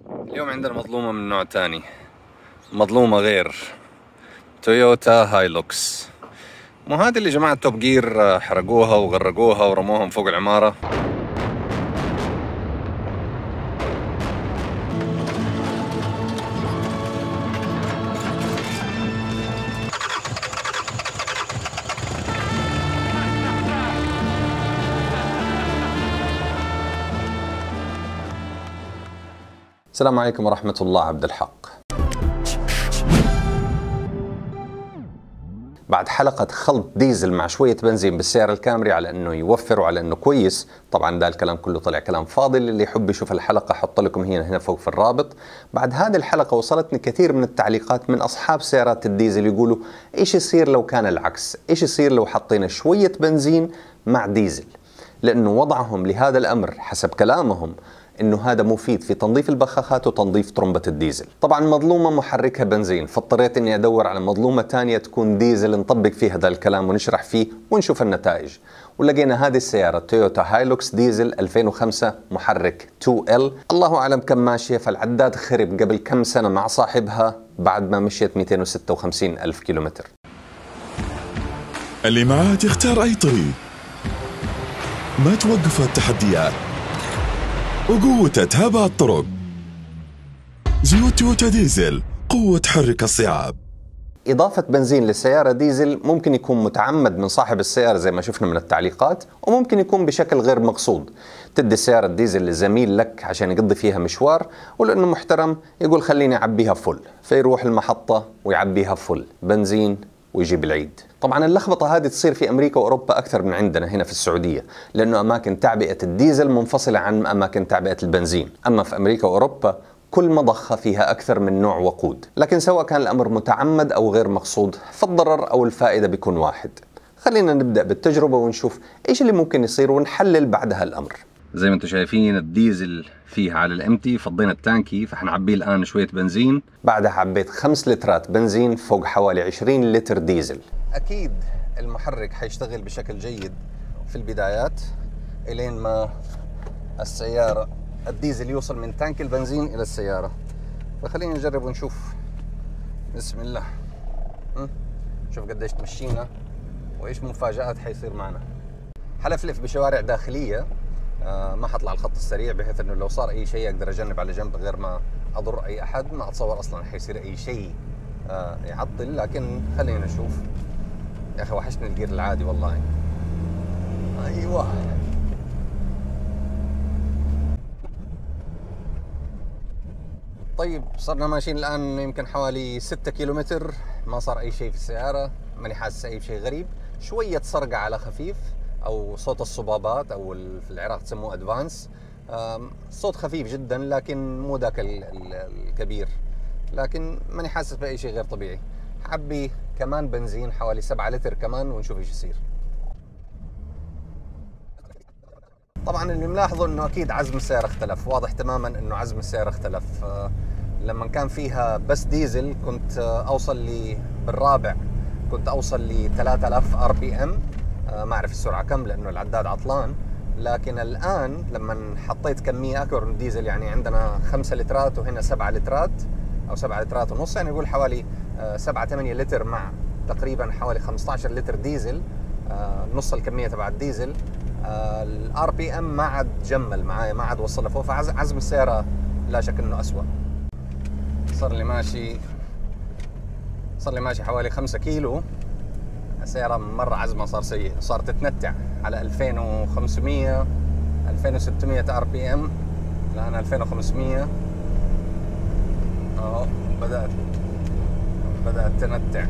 اليوم عندنا مظلومة من نوع تاني، مظلومة غير تويوتا هايلوكس. مو هذه اللي جماعة توب جير حرقوها وغرقوها ورموهم فوق العمارة؟ السلام عليكم ورحمة الله. عبد الحق. بعد حلقة خلط ديزل مع شوية بنزين بالسيارة الكامري على انه يوفر وعلى انه كويس، طبعا ده الكلام كله طلع كلام فاضي. اللي يحب يشوف الحلقة حط لكم هنا فوق في الرابط. بعد هذه الحلقة وصلتني كثير من التعليقات من اصحاب سيارات الديزل يقولوا ايش يصير لو كان العكس، ايش يصير لو حطينا شوية بنزين مع ديزل، لانه وضعهم لهذا الامر حسب كلامهم انه هذا مفيد في تنظيف البخاخات وتنظيف طرمبة الديزل. طبعا مظلومة محركها بنزين، فاضطريت اني ادور على مظلومة ثانية تكون ديزل نطبق فيه هذا الكلام ونشرح فيه ونشوف النتائج. ولقينا هذه السيارة تويوتا هايلوكس ديزل 2005 محرك 2L. الله اعلم كم ماشية، فالعداد خرب قبل كم سنة مع صاحبها بعد ما مشيت 256 ألف كيلومتر. اللي معاه يختار اي طريق، ما توقف التحديات وقوته تهاب الطرق. زيوت تويوتا ديزل، قوة تحرك الصعاب. إضافة بنزين للسيارة ديزل ممكن يكون متعمد من صاحب السيارة زي ما شفنا من التعليقات، وممكن يكون بشكل غير مقصود. تدي السيارة ديزل لزميل لك عشان يقضي فيها مشوار، ولأنه محترم يقول خليني أعبيها فل، فيروح المحطة ويعبيها فل بنزين ويجيب العيد. طبعا اللخبطة هذه تصير في أمريكا وأوروبا أكثر من عندنا هنا في السعودية، لأنه أماكن تعبئة الديزل منفصلة عن أماكن تعبئة البنزين. أما في أمريكا وأوروبا كل مضخة فيها أكثر من نوع وقود، لكن سواء كان الأمر متعمد أو غير مقصود فالضرر أو الفائدة بيكون واحد. خلينا نبدأ بالتجربة ونشوف إيش اللي ممكن يصير ونحلل بعدها الأمر. زي ما انتم شايفين الديزل فيه على الامتي، فضينا التانكي فحنعبيه الآن شوية بنزين. بعدها عبيت 5 لترات بنزين فوق حوالي 20 لتر ديزل. أكيد المحرك حيشتغل بشكل جيد في البدايات إلين ما السيارة الديزل يوصل من تانك البنزين إلى السيارة. فخلينا نجرب ونشوف. بسم الله. شوف قديش تمشينا وإيش مفاجآت حيصير معنا. حلفلف بشوارع داخلية، ما حطلع الخط السريع بحيث انه لو صار اي شيء اقدر اجنب على جنب غير ما اضر اي احد. ما اتصور اصلا حيصير اي شيء يعطل، لكن خلينا نشوف. يا اخي وحشني الجير العادي والله. ايوه طيب، صرنا ماشيين الان يمكن حوالي 6 كيلومتر، ما صار اي شيء في السيارة، ماني حاسس اي شيء غريب. شوية صرقة على خفيف او صوت الصبابات او في العراق تسموه ادفانس. صوت خفيف جدا لكن مو ذاك الكبير، لكن ماني حاسس باي شيء غير طبيعي. حبي كمان بنزين حوالي 7 لتر كمان ونشوف ايش يصير. طبعا اللي ملاحظه انه اكيد عزم السيارة اختلف، واضح تماما انه عزم السيارة اختلف. لما كان فيها بس ديزل كنت اوصل لي بالرابع، كنت اوصل ل 3000 RPM. ما اعرف السرعه كم لانه العداد عطلان، لكن الان لما حطيت كميه اكبر من الديزل، يعني عندنا 5 لترات وهنا 7 لترات او 7 لترات ونص، يعني يقول حوالي 7-8 لتر مع تقريبا حوالي 15 لتر ديزل، نص الكميه تبع الديزل. الار بي ام ما عاد جمل معايا، ما عاد وصل لفوق، فعزم السياره لا شك انه اسوء. صار لي ماشي حوالي 5 كيلو، السيارة مرة عزمها صار سيء، صارت تتنتع على 2500 2600 RPM، الآن 2500. بدأت تنتع،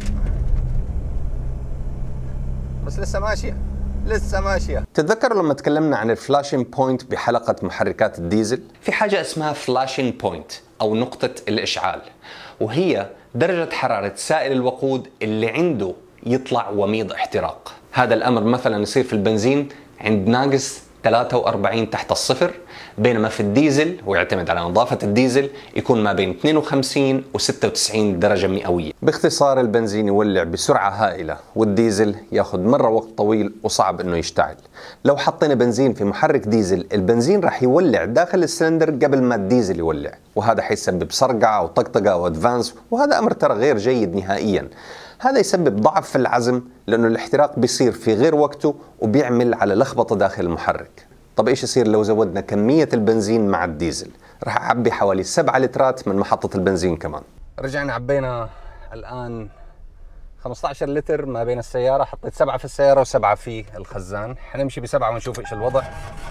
بس لسه ماشية. تتذكروا لما تكلمنا عن الفلاشين بوينت بحلقة محركات الديزل؟ في حاجة اسمها فلاشين بوينت أو نقطة الإشعال، وهي درجة حرارة سائل الوقود اللي عنده يطلع وميض احتراق. هذا الأمر مثلا يصير في البنزين عند ناقص 43 تحت الصفر، بينما في الديزل ويعتمد على نظافة الديزل يكون ما بين 52 و 96 درجة مئوية. باختصار البنزين يولع بسرعة هائلة، والديزل ياخذ مرة وقت طويل وصعب انه يشتعل. لو حطينا بنزين في محرك ديزل، البنزين راح يولع داخل السلندر قبل ما الديزل يولع، وهذا حيسبب صرقعة او طقطقة او ادفانس، وهذا امر ترى غير جيد نهائيا. هذا يسبب ضعف في العزم لأنه الاحتراق بيصير في غير وقته وبيعمل على لخبطة داخل المحرك. طب إيش يصير لو زودنا كمية البنزين مع الديزل؟ راح أعبي حوالي 7 لترات من محطة البنزين كمان. رجعنا عبينا الآن 15 لتر ما بين السيارة، حطيت 7 في السيارة و7 في الخزان. حنمشي ب7 ونشوف إيش الوضع.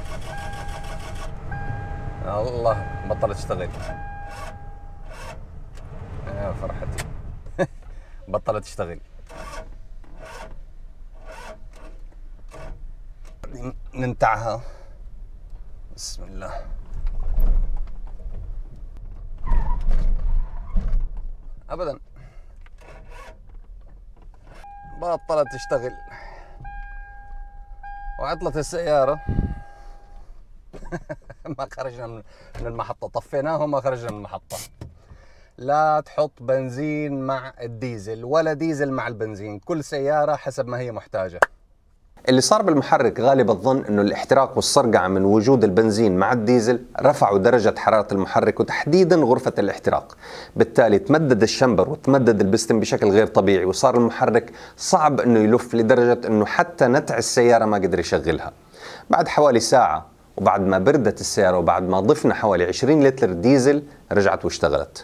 الله بطلت تشتغل يا فرحتي. بطلت تشتغل. ننتعها. بسم الله. ابدا بطلت تشتغل وعطلت السيارة. ما خرجنا من المحطة، طفيناها وما خرجنا من المحطة. لا تحط بنزين مع الديزل ولا ديزل مع البنزين، كل سيارة حسب ما هي محتاجة. اللي صار بالمحرك غالب الظن انه الاحتراق والصرقعة من وجود البنزين مع الديزل رفعوا درجة حرارة المحرك وتحديدا غرفة الاحتراق، بالتالي تمدد الشمبر وتمدد البستم بشكل غير طبيعي، وصار المحرك صعب انه يلف لدرجة انه حتى نتع السيارة ما قدر يشغلها. بعد حوالي ساعة وبعد ما بردت السيارة وبعد ما ضفنا حوالي 20 لتر ديزل رجعت واشتغلت.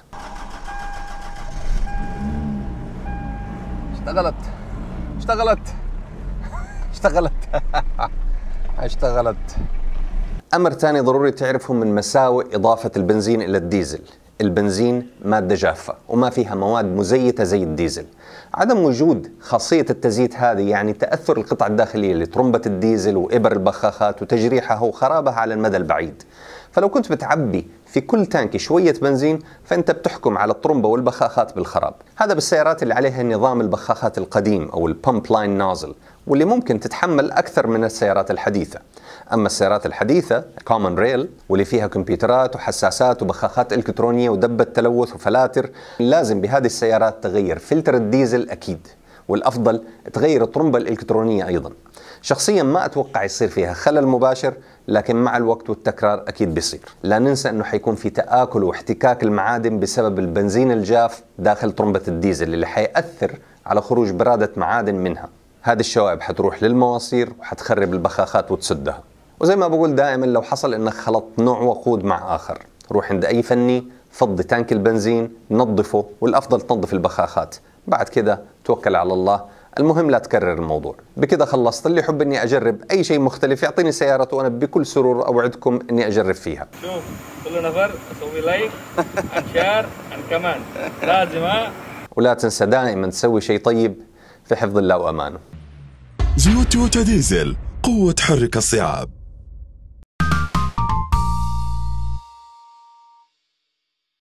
اشتغلت. أمر ثاني ضروري تعرفه من مساوئ إضافة البنزين إلى الديزل: البنزين مادة جافة وما فيها مواد مزيتة زي الديزل. عدم وجود خاصية التزييت هذه يعني تأثر القطع الداخلية لترمبة الديزل وإبر البخاخات وتجريحها وخرابها على المدى البعيد. فلو كنت بتعبي في كل تانك شوية بنزين فأنت بتحكم على الطرمبة والبخاخات بالخراب. هذا بالسيارات اللي عليها نظام البخاخات القديم أو البامب لاين نازل، واللي ممكن تتحمل أكثر من السيارات الحديثة. أما السيارات الحديثة كومن ريل واللي فيها كمبيوترات وحساسات وبخاخات إلكترونية ودبة تلوث وفلاتر، لازم بهذه السيارات تغير فلتر الديزل أكيد، والأفضل تغير الطرمبة الإلكترونية أيضا. شخصيا ما أتوقع يصير فيها خلل مباشر، لكن مع الوقت والتكرار أكيد بيصير. لا ننسى أنه حيكون في تآكل واحتكاك المعادن بسبب البنزين الجاف داخل طرمبة الديزل اللي حيأثر على خروج برادة معادن منها. هذه الشوائب حتروح للمواسير وحتخرب البخاخات وتسدها. وزي ما بقول دائما، لو حصل انك خلطت نوع وقود مع آخر، روح عند أي فني، فضي تانك البنزين، نظفه، والأفضل تنظف البخاخات. بعد كده توكل على الله. المهم لا تكرر الموضوع. بكده خلصت. اللي يحب اني اجرب اي شيء مختلف يعطيني سيارته وانا بكل سرور اوعدكم اني اجرب فيها. شوف كل نفر اسوي لايك انشار كمان لازم. ولا تنسى دائما تسوي شيء طيب في حفظ الله وامانه. زيوت تويوتا ديزل، قوة تحرك الصعاب.